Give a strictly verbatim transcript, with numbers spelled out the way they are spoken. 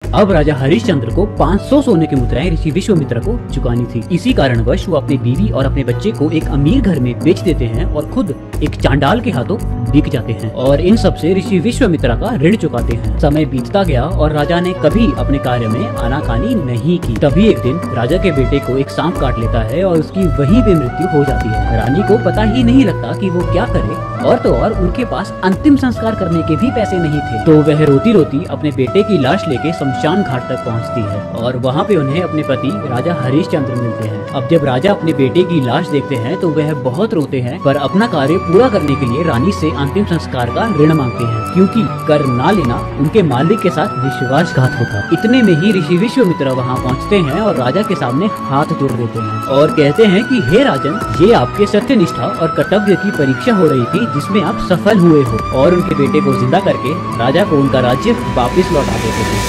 अब राजा हरिश्चंद्र को पाँच सौ सोने की मुद्राएं ऋषि विश्वामित्र को चुकानी थी। इसी कारणवश वो अपनी बीवी और अपने बच्चे को एक अमीर घर में बेच देते हैं और खुद एक चांडाल के हाथों बिक जाते हैं और इन सब से ऋषि विश्वामित्र का ऋण चुकाते हैं। समय बीतता गया और राजा ने कभी अपने कार्य में आनाकानी नहीं की। तभी एक दिन राजा के बेटे को एक सांप काट लेता है और उसकी वहीं पे मृत्यु हो जाती है। रानी को पता ही नहीं लगता कि वो क्या करे, और तो और उनके पास अंतिम संस्कार करने के भी पैसे नहीं थे। तो वह रोती रोती अपने बेटे की लाश लेके शमशान घाट तक पहुंचती है और वहां पे उन्हें अपने पति राजा हरिश्चंद्र मिलते हैं। अब जब राजा अपने बेटे की लाश देखते हैं तो वह बहुत रोते हैं, पर अपना कार्य पूरा करने के लिए रानी से अंतिम संस्कार का ऋण मांगते हैं, क्योंकि कर ना लेना उनके मालिक के साथ विश्वासघात होता। इतने में ही ऋषि विश्वामित्र वहां पहुंचते हैं और राजा के सामने हाथ जोड़ देते हैं और कहते हैं कि हे राजन, ये आपके सत्यनिष्ठा और कर्तव्य की परीक्षा हो रही थी जिसमें आप सफल हुए हो, और उनके बेटे को जिंदा करके राजा को उनका राज्य वापिस लौटा देते हैं।